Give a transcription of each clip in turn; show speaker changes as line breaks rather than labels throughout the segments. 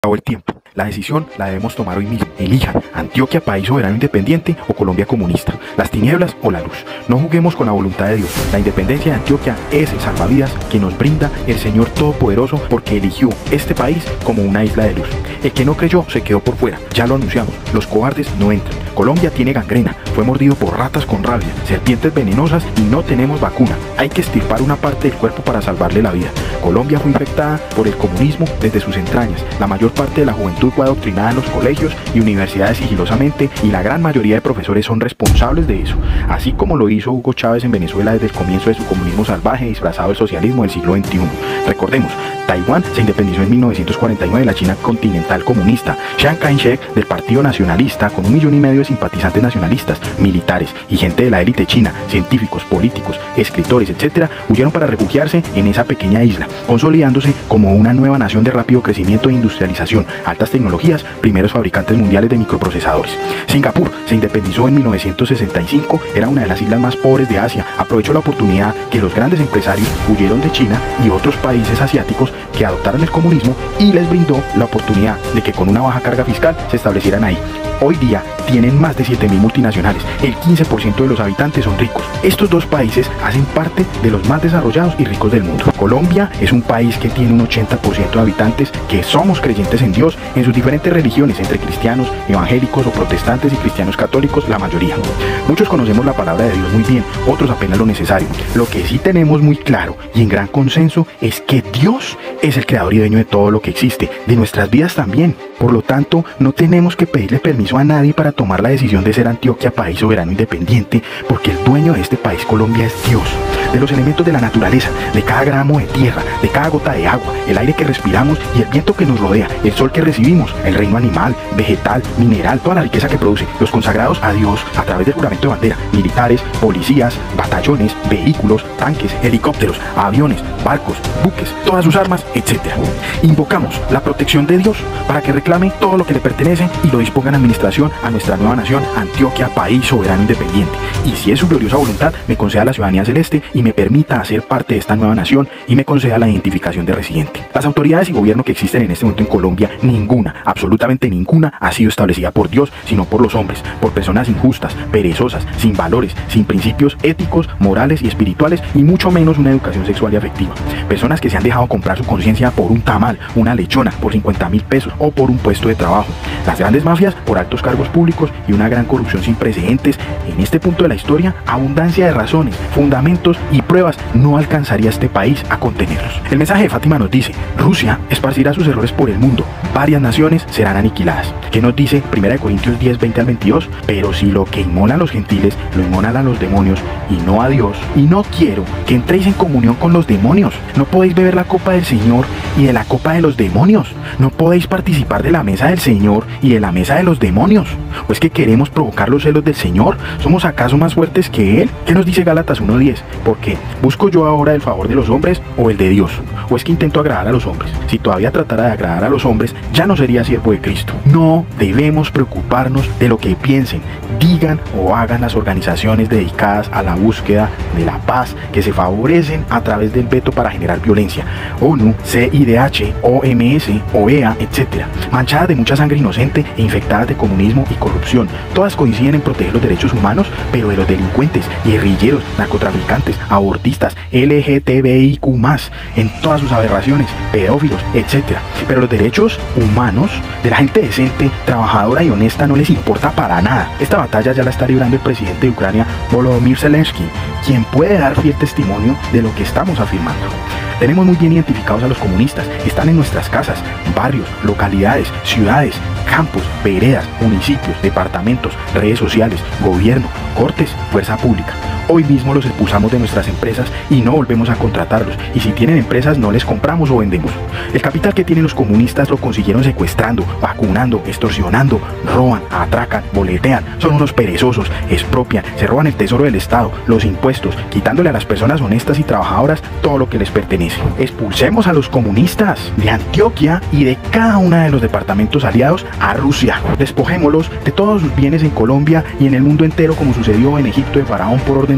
Acabó el tiempo. La decisión la debemos tomar hoy mismo. Elijan Antioquia, país soberano independiente, o Colombia comunista, las tinieblas o la luz. No juguemos con la voluntad de Dios. La independencia de Antioquia es el salvavidas que nos brinda el Señor Todopoderoso, porque eligió este país como una isla de luz. El que no creyó se quedó por fuera. Ya lo anunciamos. Los cobardes no entran. Colombia tiene gangrena. Fue mordido por ratas con rabia, serpientes venenosas y no tenemos vacuna. Hay que extirpar una parte del cuerpo para salvarle la vida. Colombia fue infectada por el comunismo desde sus entrañas. La mayor parte de la juventud fue adoctrinada en los colegios y universidades sigilosamente, y la gran mayoría de profesores son responsables de eso, así como lo hizo Hugo Chávez en Venezuela desde el comienzo de su comunismo salvaje disfrazado del socialismo del siglo XXI. Recordemos, Taiwán se independizó en 1949 de la China continental comunista. Chiang Kai-shek, del Partido Nacionalista, con 1,5 millones de simpatizantes nacionalistas, militares y gente de la élite china, científicos, políticos, escritores, etc., huyeron para refugiarse en esa pequeña isla, consolidándose como una nueva nación de rápido crecimiento e industrialización, altas tecnologías, primeros fabricantes mundiales de microprocesadores. Singapur se independizó en 1965, era una de las islas más pobres de Asia, aprovechó la oportunidad que los grandes empresarios huyeron de China y otros países asiáticos que adoptaron el comunismo, y les brindó la oportunidad de que con una baja carga fiscal se establecieran ahí. Hoy día tienen más de 7.000 multinacionales, el 15% de los habitantes son ricos. Estos dos países hacen parte de los más desarrollados y ricos del mundo. Colombia es un país que tiene un 80% de habitantes que somos creyentes en Dios, en sus diferentes religiones, entre cristianos, evangélicos o protestantes y cristianos católicos, la mayoría. Muchos conocemos la palabra de Dios muy bien, otros apenas lo necesario. Lo que sí tenemos muy claro y en gran consenso es que Dios es el creador y dueño de todo lo que existe, de nuestras vidas también. Por lo tanto, no tenemos que pedirle permiso a nadie para tomar la decisión de ser Antioquia, país soberano independiente, porque el dueño de este país, Colombia, es Dios. De los elementos de la naturaleza, de cada gramo de tierra, de cada gota de agua, el aire que respiramos y el viento que nos rodea, el sol que recibimos, el reino animal, vegetal, mineral, toda la riqueza que produce, los consagrados a Dios a través del juramento de bandera, militares, policías, batallones, vehículos, tanques, helicópteros, aviones, barcos, buques, todas sus armas, etc. Invocamos la protección de Dios para que reclame todo lo que le pertenece y lo disponga en administración a nuestra nueva nación, Antioquia, país soberano independiente. Y si es su gloriosa voluntad, me conceda la ciudadanía celeste y me permita hacer parte de esta nueva nación y me conceda la identificación de residente. Las autoridades y gobierno que existen en este momento en Colombia, ninguna, absolutamente ninguna, ha sido establecida por Dios, sino por los hombres, por personas injustas, perezosas, sin valores, sin principios éticos, morales y espirituales, y mucho menos una educación sexual y afectiva. Personas que se han dejado comprar su conciencia por un tamal, una lechona, por 50.000 pesos o por un puesto de trabajo. Las grandes mafias por altos cargos públicos y una gran corrupción sin precedentes. En este punto de la historia, abundancia de razones, fundamentos y pruebas no alcanzaría este país a contenerlos. El mensaje de Fátima nos dice: Rusia esparcirá sus errores por el mundo, varias naciones serán aniquiladas. ¿Qué nos dice 1 Corintios 10, 20 al 22? Pero si lo que inmolan los gentiles lo inmolan a los demonios y no a Dios, y no quiero que entréis en comunión con los demonios. No podéis beber la copa del Señor y de la copa de los demonios. No podéis participar de la mesa del Señor y de la mesa de los demonios. ¿O es que queremos provocar los celos del Señor? ¿Somos acaso más fuertes que Él? ¿Qué nos dice Gálatas 1:10? ¿Por qué? ¿Busco yo ahora el favor de los hombres o el de Dios? ¿O es que intento agradar a los hombres? Si todavía tratara de agradar a los hombres, ya no sería siervo de Cristo. No debemos preocuparnos de lo que piensen, digan o hagan las organizaciones dedicadas a la búsqueda de la paz, que se favorecen a través del veto para generar violencia. ONU, CIDH, OMS, OEA, etc. Manchadas de mucha sangre inocente e infectadas de comunismo y corrupción. Todas coinciden en proteger los derechos humanos, pero de los delincuentes, guerrilleros, narcotraficantes, abortistas, LGTBIQ+, en todas sus aberraciones, pedófilos, etc. Pero los derechos humanos de la gente decente, trabajadora y honesta no les importa para nada. Esta batalla ya la está librando el presidente de Ucrania, Volodymyr Zelensky, quien puede dar fiel testimonio de lo que estamos afirmando. Tenemos muy bien identificados a los comunistas, están en nuestras casas, barrios, localidades, ciudades, campos, veredas, municipios, departamentos, redes sociales, gobierno, cortes, fuerza pública. Hoy mismo los expulsamos de nuestras empresas y no volvemos a contratarlos, y si tienen empresas no les compramos o vendemos. El capital que tienen los comunistas lo consiguieron secuestrando, vacunando, extorsionando, roban, atracan, boletean, son unos perezosos, expropian, se roban el tesoro del Estado, los impuestos, quitándole a las personas honestas y trabajadoras todo lo que les pertenece. Expulsemos a los comunistas de Antioquia y de cada uno de los departamentos aliados a Rusia. Despojémoslos de todos sus bienes en Colombia y en el mundo entero, como sucedió en Egipto de Faraón por orden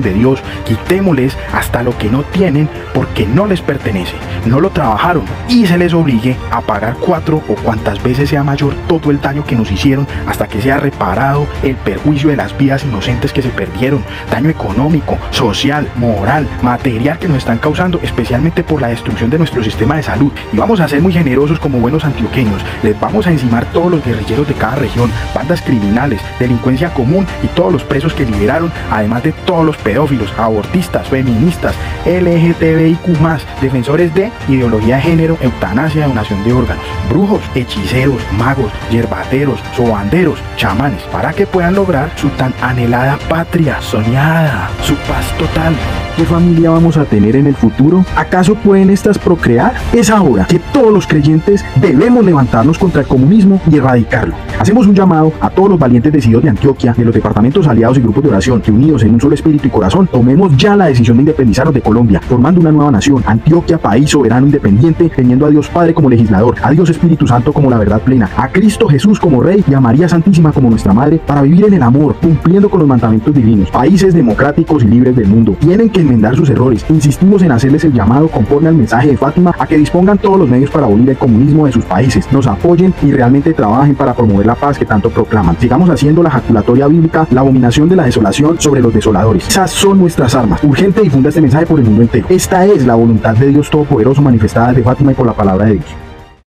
de Dios, quitémosles hasta lo que no tienen porque no les pertenece, no lo trabajaron y se les obligue a pagar 4 o cuantas veces sea mayor todo el daño que nos hicieron hasta que sea reparado el perjuicio de las vidas inocentes que se perdieron, daño económico, social, moral, material que nos están causando, especialmente por la destrucción de nuestro sistema de salud. Y vamos a ser muy generosos como buenos antioqueños, les vamos a encimar todos los guerrilleros de cada región, bandas criminales, delincuencia común y todos los presos que liberaron, además de todos los pedófilos, abortistas, feministas, LGTBIQ+, defensores de ideología de género, eutanasia, donación de órganos, brujos, hechiceros, magos, yerbateros, sobanderos, chamanes, para que puedan lograr su tan anhelada patria soñada, su paz total.
¿Qué familia vamos a tener en el futuro? ¿Acaso pueden estas procrear? Es ahora que todos los creyentes debemos levantarnos contra el comunismo y erradicarlo. Hacemos un llamado a todos los valientes decididos de Antioquia, de los departamentos aliados y grupos de oración, que unidos en un solo espíritu y corazón, tomemos ya la decisión de independizarnos de Colombia, formando una nueva nación, Antioquia, país soberano independiente, teniendo a Dios Padre como legislador, a Dios Espíritu Santo como la verdad plena, a Cristo Jesús como Rey y a María Santísima como nuestra Madre, para vivir en el amor, cumpliendo con los mandamientos divinos. Países democráticos y libres del mundo tienen que enmendar sus errores. Insistimos en hacerles el llamado conforme al mensaje de Fátima a que dispongan todos los medios para abolir el comunismo de sus países, nos apoyen y realmente trabajen para promover la paz que tanto proclaman. Sigamos haciendo la jaculatoria bíblica, la abominación de la desolación sobre los desoladores. Esas son nuestras armas. Urgente difunda este mensaje por el mundo entero. Esta es la voluntad de Dios Todopoderoso manifestada de Fátima y por la palabra de Dios.